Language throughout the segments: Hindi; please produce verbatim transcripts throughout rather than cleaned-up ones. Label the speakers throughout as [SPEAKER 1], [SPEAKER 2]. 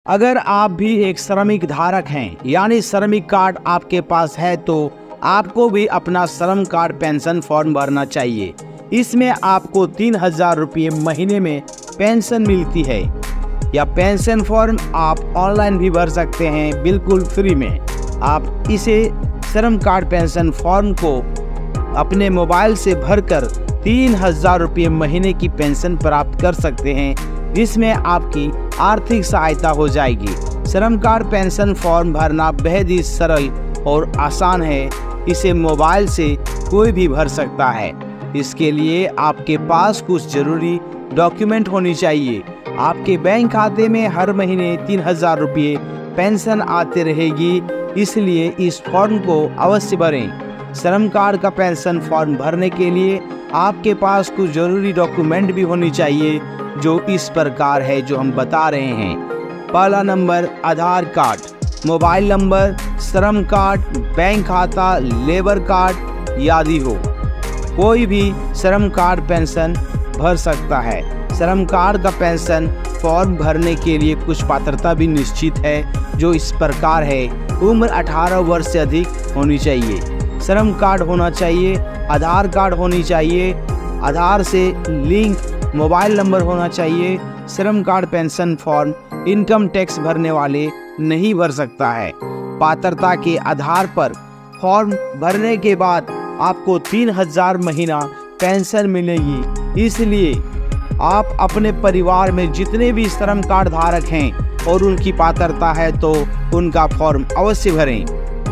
[SPEAKER 1] अगर आप भी एक श्रमिक धारक हैं यानी श्रमिक कार्ड आपके पास है तो आपको भी अपना श्रम कार्ड पेंशन फॉर्म भरना चाहिए। इसमें आपको तीन हजार रुपये महीने में पेंशन मिलती है। या पेंशन फॉर्म आप ऑनलाइन भी भर सकते हैं बिल्कुल फ्री में। आप इसे श्रम कार्ड पेंशन फॉर्म को अपने मोबाइल से भरकर तीन हजार रुपये महीने की पेंशन प्राप्त कर सकते हैं, जिसमें आपकी आर्थिक सहायता हो जाएगी। श्रम कार्ड पेंशन फॉर्म भरना बेहद ही सरल और आसान है। इसे मोबाइल से कोई भी भर सकता है। इसके लिए आपके पास कुछ जरूरी डॉक्यूमेंट होनी चाहिए। आपके बैंक खाते में हर महीने तीन हजार रुपये पेंशन आते रहेगी, इसलिए इस फॉर्म को अवश्य भरें। श्रम कार्ड का पेंशन फॉर्म भरने के लिए आपके पास कुछ जरूरी डॉक्यूमेंट भी होनी चाहिए, जो इस प्रकार है जो हम बता रहे हैं। पहला number Aadhaar card, mobile number, श्रम कार्ड, बैंक खाता, लेबर कार्ड आदि हो। कोई भी श्रम कार्ड पेंशन भर सकता है। श्रम कार्ड का पेंशन फॉर्म भरने के लिए कुछ पात्रता भी निश्चित है, जो इस प्रकार है। उम्र अठारह वर्ष से अधिक होनी चाहिए, श्रम कार्ड होना चाहिए, आधार कार्ड होनी चाहिए, आधार से लिंक मोबाइल नंबर होना चाहिए। श्रम card pension form income tax भरने वाले नहीं भर सकता है। पात्रता के आधार पर फॉर्म भरने के बाद आपको तीन हजार महीना पेंशन मिलेगी। इसलिए आप अपने परिवार में जितने भी श्रम कार्ड धारक हैं और उनकी पात्रता है तो उनका फॉर्म अवश्य भरें।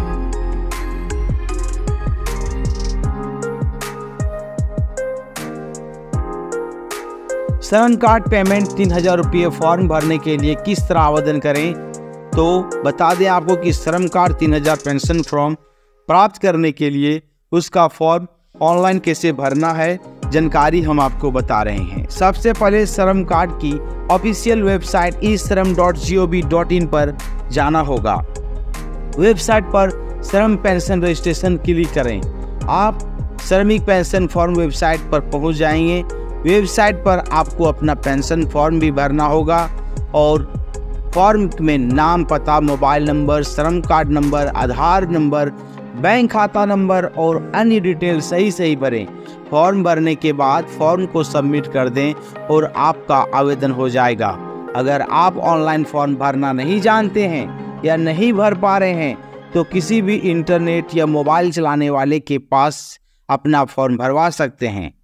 [SPEAKER 1] श्रम कार्ड पेमेंट तीन हजार रुपये फॉर्म भरने के लिए किस तरह आवेदन करें, तो बता दें आपको कि श्रम कार्ड तीन हजार पेंशन फॉर्म प्राप्त करने के लिए उसका फॉर्म ऑनलाइन कैसे भरना है, जानकारी हम आपको बता रहे हैं। सबसे पहले श्रम कार्ड की official website E Shram dot G O V dot in पर जाना होगा। वेबसाइट पर श्रम पेंशन रजिस्ट्रेशन क्लिक करें। आप श्रमिक पेंशन फॉर्म वेबसाइट पर पहुंच जाएंगे। वेबसाइट पर आपको अपना पेंशन फॉर्म भी भरना होगा और फॉर्म में नाम, पता, मोबाइल नंबर, श्रम card number, Aadhaar number, bank खाता नंबर और अन्य डिटेल सही सही भरें। फॉर्म भरने के बाद फॉर्म को सबमिट कर दें और आपका आवेदन हो जाएगा। अगर आप ऑनलाइन फॉर्म भरना नहीं जानते हैं या नहीं भर पा रहे हैं तो किसी भी इंटरनेट या मोबाइल चलाने वाले के पास अपना फॉर्म भरवा सकते हैं।